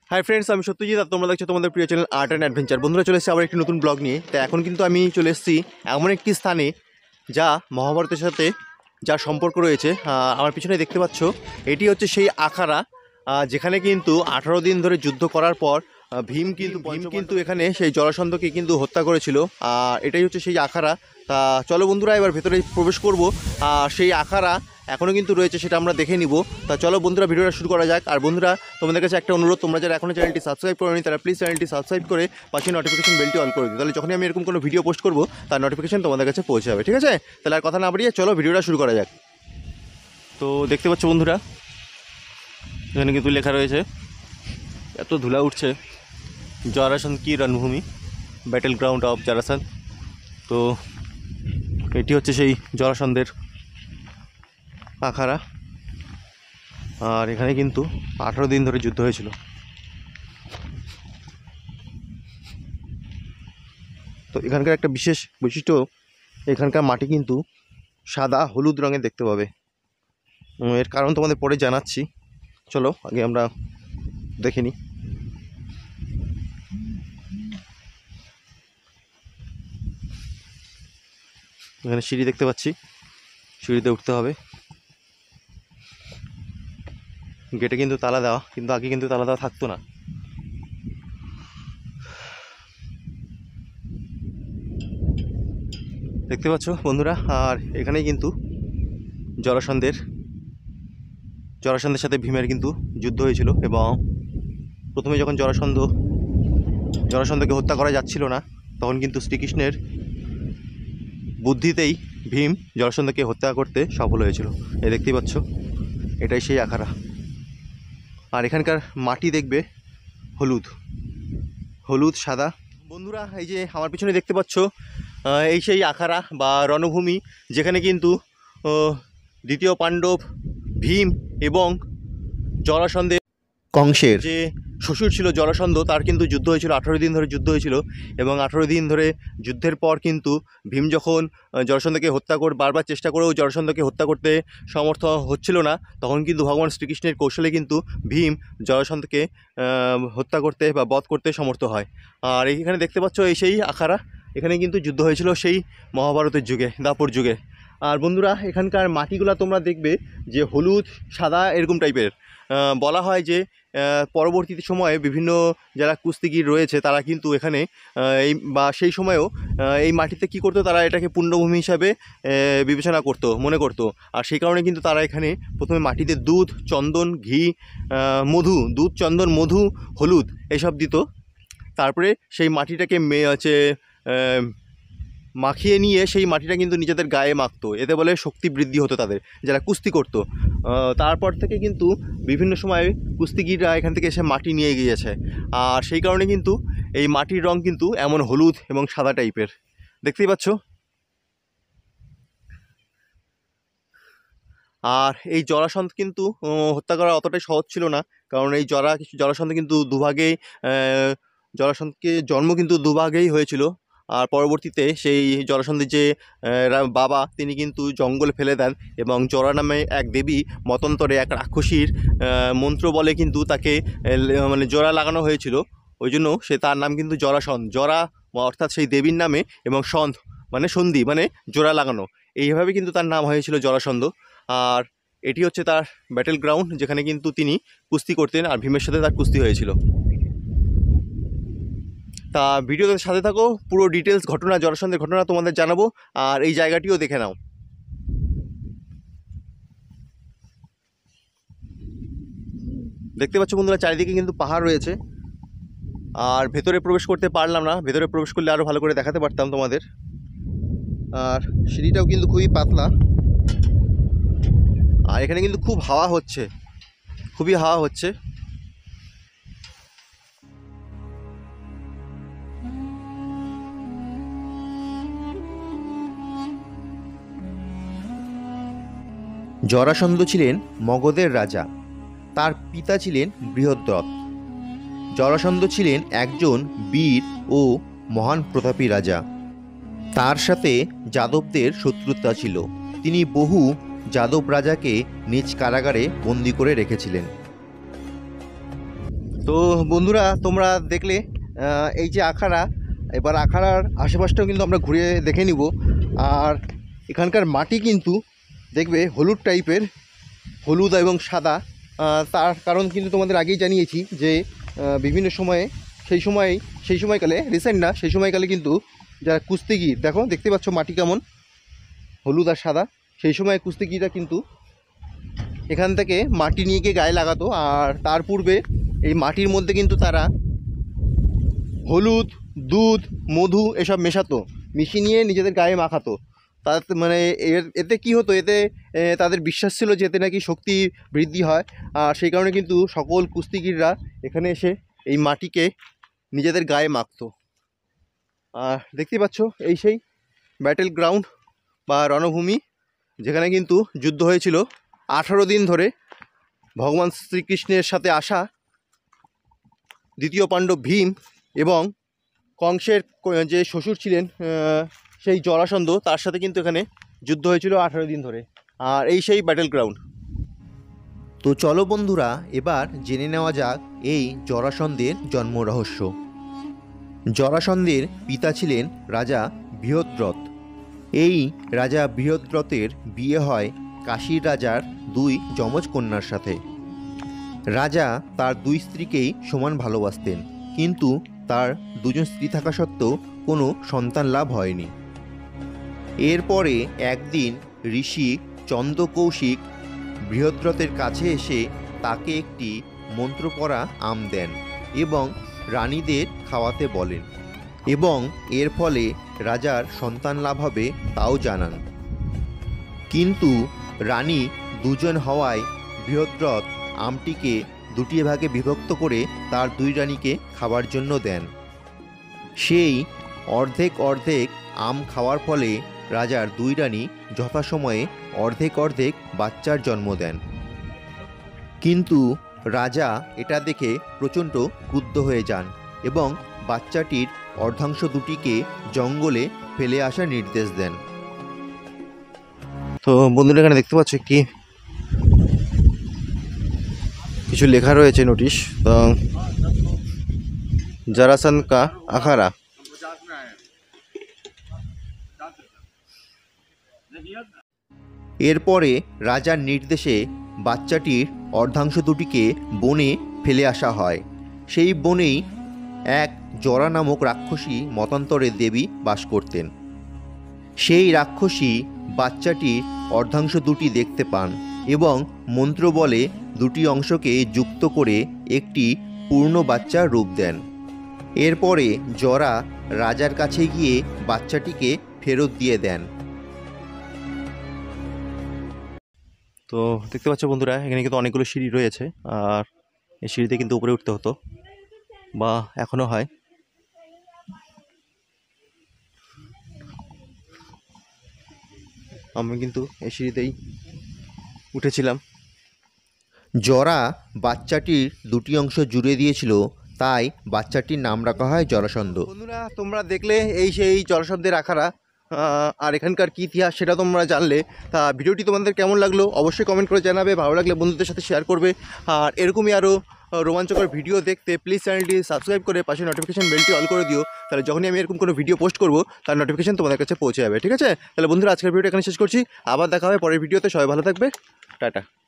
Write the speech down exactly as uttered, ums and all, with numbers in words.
Hi friends, আমি সত্যজিৎ আর তোমরা দেখছো তোমাদের প্রিয় চ্যানেল আর্ট অ্যান্ড অ্যাডভেঞ্চার। বন্ধুরা, চলে এসেছি আবার একটি নতুন ব্লগ নিয়ে। তো এখন কিন্তু আমি চলে এসেছি এমন একটি স্থানে যা মহাভারতের সাথে যা সম্পর্ক রয়েছে। আমার পিছনে দেখতে পাচ্ছ, এটি হচ্ছে সেই আখাড়া যেখানে কিন্তু আঠারো দিন ধরে যুদ্ধ করার পর ভীম কিন্তু ভীম কিন্তু এখানে সেই জরাসন্ধকে কিন্তু হত্যা করেছিল। আর এটাই হচ্ছে সেই আখাড়া। তা চলো বন্ধুরা, এবার ভেতরে প্রবেশ করব। আর সেই আখাড়া এখনও কিন্তু রয়েছে, সেটা আমরা দেখে নিব। তা চলো বন্ধুরা, ভিডিওটা শুরু করা যাক। আর বন্ধুরা, তোমাদের কাছে একটা অনুরোধ, তোমরা যারা এখনও চ্যানেলটি সাবস্ক্রাইব করেনি তারা প্লিজ চ্যানেলটি সাবস্ক্রাইব করে পাশে নোটিফিকেশন বেলটি অন করে দিও। তাহলে যখনই আমি এরকম কোনো ভিডিও পোস্ট করবো তার নোটিফিকেশন তোমাদের কাছে পৌঁছে যাবে। ঠিক আছে? তাহলে আর কথা না বাড়িয়ে চলো ভিডিওটা শুরু করা যাক। তো দেখতে পাচ্ছ বন্ধুরা, এখানে কিন্তু লেখা রয়েছে, এত ধুলা উঠছে, জরাসন্ধ কি রণভূমি, ব্যাটেল গ্রাউন্ড অফ জরাসন্ধ। তো এটি হচ্ছে সেই জরাসন্ধের আখাড়া। আর এখানে কিন্তু আঠারো দিন ধরে যুদ্ধ হয়েছিল। তো এখানকার একটা বিশেষ বৈশিষ্ট্য, এখানকার মাটি কিন্তু সাদা হলুদ রঙের দেখতে পাবে। এর কারণ তোমাদের পরে জানাচ্ছি। চলো আগে আমরা দেখে নিই। এখানে সিঁড়ি দেখতে পাচ্ছি, সিঁড়িতে উঠতে হবে। গেটে কিন্তু তালা দেওয়া, কিন্তু আগে কিন্তু তালা দেওয়া থাকতো না। দেখতে পাচ্ছ বন্ধুরা, আর এখানেই কিন্তু জরাসন্ধের জরাসন্ধের সাথে ভীমের কিন্তু যুদ্ধ হয়েছিল। এবং প্রথমে যখন জরাসন্ধ জরাসন্ধকে হত্যা করা যাচ্ছিল না, তখন কিন্তু শ্রীকৃষ্ণের বুদ্ধিতেই ভীম জরাসন্ধকে হত্যা করতে সফল হয়েছিল। এই দেখতেই পাচ্ছ, এটাই সেই আখাড়া। আর এখানকার মাটি দেখবে হলুদ হলুদ সাদা। বন্ধুরা, এই যে আমার পিছনে দেখতে পাচ্ছ, এই সেই আখাড়া বা রণভূমি, যেখানে কিন্তু দ্বিতীয় পাণ্ডব ভীম এবং জরাসন্ধের কংসের যে শ্বশুর ছিল জরাসন্ধ, তার কিন্তু যুদ্ধ হয়েছিল। আঠারো দিন ধরে যুদ্ধ হয়েছিল। এবং আঠারো দিন ধরে যুদ্ধের পর কিন্তু ভীম যখন জরাসন্ধকে হত্যা করে বারবার চেষ্টা করেও জরাসন্ধকে হত্যা করতে সমর্থ হচ্ছিল না, তখন কিন্তু ভগবান শ্রীকৃষ্ণের কৌশলে কিন্তু ভীম জরাসন্ধকে হত্যা করতে বা বধ করতে সমর্থ হয়। আর এখানে দেখতে পাচ্ছ, এই সেই আখাড়া, এখানে কিন্তু যুদ্ধ হয়েছিল সেই মহাভারতের যুগে, দাপর যুগে। আর বন্ধুরা, এখানকার মাটিগুলো তোমরা দেখবে যে হলুদ সাদা এরকম টাইপের। বলা হয় যে পরবর্তী সময়ে বিভিন্ন যারা কুস্তিগীর রয়েছে তারা কিন্তু এখানে এই বা সেই সময়েও এই মাটিতে কী করতো, তারা এটাকে পুণ্যভূমি হিসাবে বিবেচনা করতো, মনে করতো। আর সেই কারণে কিন্তু তারা এখানে প্রথমে মাটিতে দুধ, চন্দন, ঘি, মধু, দুধ, চন্দন, মধু, হলুদ এসব দিত। তারপরে সেই মাটিটাকে মে হচ্ছে মাখিয়ে নিয়ে সেই মাটিটা কিন্তু নিজেদের গায়ে মাখতো। এতে বলে শক্তি বৃদ্ধি হতো তাদের, যারা কুস্তি করতো। তারপর থেকে কিন্তু বিভিন্ন সময় কুস্তিগিররা এখান থেকে এসে মাটি নিয়ে গিয়েছে। আর সেই কারণে কিন্তু এই মাটির রং কিন্তু এমন হলুদ এবং সাদা টাইপের, দেখতেই পাচ্ছ। আর এই জরাসন্ধ কিন্তু হত্যা করা অতটাই সহজ ছিল না, কারণ এই জরা জরাসন্ধ কিন্তু দুভাগেই জরাসন্ধকে জন্ম কিন্তু দুভাগেই হয়েছিল। আর পরবর্তীতে সেই জরাসন্ধের যে বাবা, তিনি কিন্তু জঙ্গলে ফেলে দেন এবং জরা নামে এক দেবী মতান্তরে এক রাক্ষসীর মন্ত্র বলে কিন্তু তাকে মানে জরা লাগানো হয়েছিল। ওই জন্য সে তার নাম কিন্তু জরাসন্ধ, জরা অর্থাৎ সেই দেবীর নামে, এবং সন্ধ মানে সন্ধি মানে জোড়া লাগানো, এইভাবে কিন্তু তার নাম হয়েছিল জরাসন্ধ। আর এটি হচ্ছে তার ব্যাটেল গ্রাউন্ড, যেখানে কিন্তু তিনি কুস্তি করতেন আর ভীমের সাথে তার কুস্তি হয়েছিল। তা ভিডিওতে সাথে থাকো, পুরো ডিটেলস ঘটনা, জরাসন্ধের ঘটনা তোমাদের জানাবো। আর এই জায়গাটিও দেখে নাও। দেখতে পাচ্ছ বন্ধুরা, চারিদিকে কিন্তু পাহাড় রয়েছে। আর ভেতরে প্রবেশ করতে পারলাম না, ভেতরে প্রবেশ করলে আরও ভালো করে দেখাতে পারতাম তোমাদের। আর সিঁড়িটাও কিন্তু খুবই পাতলা। আর এখানে কিন্তু খুব হাওয়া হচ্ছে, খুবই হাওয়া হচ্ছে। জরাসন্ধ ছিলেন মগধের রাজা। তার পিতা ছিলেন বৃহদ্রথ। জরাসন্ধ ছিলেন একজন বীর ও মহান প্রতাপী রাজা। তার সাথে যাদবদের শত্রুতা ছিল। তিনি বহু যাদব রাজাকে নিজ কারাগারে বন্দী করে রেখেছিলেন। তো বন্ধুরা তোমরা দেখলে এই যে আখাড়া, এবার আখাড়ার আশেপাশটাও কিন্তু আমরা ঘুরে দেখে নিব। আর এখানকার মাটি কিন্তু দেখবে হলুদ টাইপের, হলুদ এবং সাদা। তার কারণ কিন্তু তোমাদের আগেই জানিয়েছি যে বিভিন্ন সময়ে সেই সময় সেই সময়কালে রিসেন্ট না সেই সময়কালে কিন্তু যারা কুস্তিগির, দেখো দেখতে পাচ্ছ মাটি কেমন হলুদ আর সাদা, সেই সময় কুস্তিগিররা কিন্তু এখান থেকে মাটি নিয়ে গিয়ে গায়ে লাগাতো। আর তার পূর্বে এই মাটির মধ্যে কিন্তু তারা হলুদ, দুধ, মধু এসব মেশাতো, মিশিয়ে নিয়ে নিজেদের গায়ে মাখাতো। তার মানে এর এতে কি হতো, এতে তাদের বিশ্বাস ছিল যে এতে নাকি শক্তি বৃদ্ধি হয়। আর সেই কারণে কিন্তু সকল কুস্তিগিররা এখানে এসে এই মাটিকে নিজেদের গায়ে মাখতো। আর দেখতে পাচ্ছ এই সেই ব্যাটেল গ্রাউন্ড বা রণভূমি, যেখানে কিন্তু যুদ্ধ হয়েছিল আঠারো দিন ধরে। ভগবান শ্রীকৃষ্ণের সাথে আসা দ্বিতীয় পাণ্ডব ভীম এবং কংসের যে শ্বশুর ছিলেন সেই জরাসন্ধ, তার সাথে কিন্তু এখানে যুদ্ধ হয়েছিল আঠারো দিন ধরে। আর এই সেই ব্যাটেল গ্রাউন্ড। তো চলো বন্ধুরা এবার জেনে নেওয়া যাক এই জরাসন্ধের জন্ম রহস্য। জরাসন্ধের পিতা ছিলেন রাজা বৃহদ্রথ। এই রাজা বৃহদ্রথের বিয়ে হয় কাশীর রাজার দুই যমজ কন্যার সাথে। রাজা তার দুই স্ত্রীকেই সমান ভালোবাসতেন, কিন্তু তার দুজন স্ত্রী থাকা সত্ত্বেও কোনো সন্তান লাভ হয়নি। এরপরে একদিন ঋষি চন্দ্রকৌশিক বৃহদ্রথের কাছে এসে তাকে একটি মন্ত্র পড়া আম দেন এবং রানীদের খাওয়াতে বলেন, এবং এর ফলে রাজার সন্তান লাভ হবে তাও জানান। কিন্তু রানী দুজন হওয়ায় বৃহদ্রথ আমটিকে দুটি ভাগে বিভক্ত করে তার দুই রানীকে খাবার জন্য দেন। সেই অর্ধেক অর্ধেক আম খাওয়ার ফলে রাজার দুই রানী যথাসময়ে অর্ধেক অর্ধেক বাচ্চার জন্ম দেন। কিন্তু রাজা এটা দেখে প্রচণ্ড ক্রুদ্ধ হয়ে যান এবং বাচ্চাটির অর্ধাংশ দুটিকে জঙ্গলে ফেলে আসার নির্দেশ দেন। তো বন্ধুরা এখানে দেখতে পাচ্ছ কি কিছু লেখা রয়েছে নোটিশ। তো জরাসন্ধ কা আখাড়া। এরপরে রাজার নির্দেশে বাচ্চাটির অর্ধাংশ দুটিকে বনে ফেলে আসা হয়। সেই বনেই এক জরা নামক রাক্ষসী মতান্তরে দেবী বাস করতেন। সেই রাক্ষসী বাচ্চাটির অর্ধাংশ দুটি দেখতে পান এবং মন্ত্র বলে দুটি অংশকে যুক্ত করে একটি পূর্ণ বাচ্চার রূপ দেন। এরপরে জরা রাজার কাছে গিয়ে বাচ্চাটিকে ফেরত দিয়ে দেন। তো দেখতে পাচ্ছ বন্ধুরা এখানে কিন্তু অনেকগুলো সিঁড়ি রয়েছে, আর এই সিঁড়িতে কিন্তু উপরে উঠতে হতো বা এখনো হয়। আমি কিন্তু এই সিঁড়িতেই উঠেছিলাম। জরা বাচ্চাটির দুটি অংশ জুড়ে দিয়েছিল, তাই বাচ্চাটির নাম রাখা হয় জরাসন্ধ। বন্ধুরা তোমরা দেখলে এই সেই জরাসন্ধের আখাড়া, আর এখানকার কী ইতিহাস সেটা তোমরা জানলে। তা ভিডিওটি তোমাদের কেমন লাগলো অবশ্যই কমেন্ট করে জানাবে, ভালো লাগলে বন্ধুদের সাথে শেয়ার করবে। আর এরকমই আরও রোমাঞ্চকর ভিডিও দেখতে প্লিজ চ্যানেলটি সাবস্ক্রাইব করে পাশে নোটিফিকেশন বেলটি অল করে দিও, তাহলে যখনই আমি এরকম কোনো ভিডিও পোস্ট করবো তার নোটিফিকেশন তোমাদের কাছে পৌঁছে যাবে। ঠিক আছে, তাহলে বন্ধুরা আজকের ভিডিওটা এখানে শেষ করছি, আবার দেখা হবে পরের ভিডিওতে। সবাই ভালো থাকবে, টাটা।